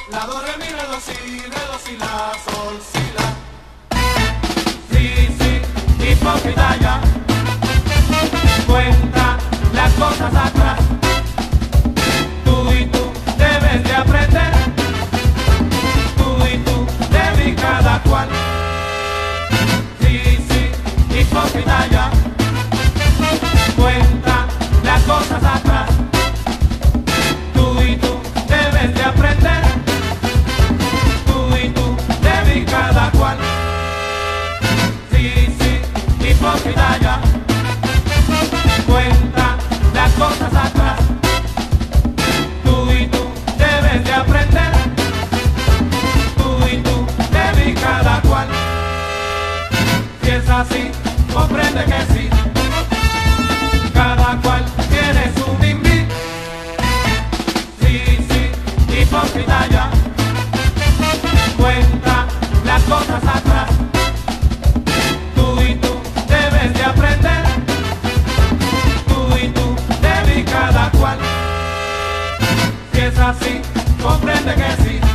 La do, re, mi, re, do, si, la, sol, si, la. Sí, sí, hipócrita ya. Cuenta las cosas atrás. Tú y tú debes de aprender. Tú y tú, de mí cada cual. Sí, sí, hipócrita ya. Cuenta las cosas atrás. Tú y tú debes de aprender. Tú y tú, de mí cada cual. Sí, sí, hipócrita ya. Cuenta las cosas atrás. Tú y tú debes de aprender. Tú y tú, de mí cada cual. Si es así, comprende que sí. Cada cual tiene su bimbi. Sí, sí, hipócrita ya. Cuenta las cosas atrás. Tú y tú debes de aprender. Tú y tú, de mí cada cual. Si es así, comprende que sí.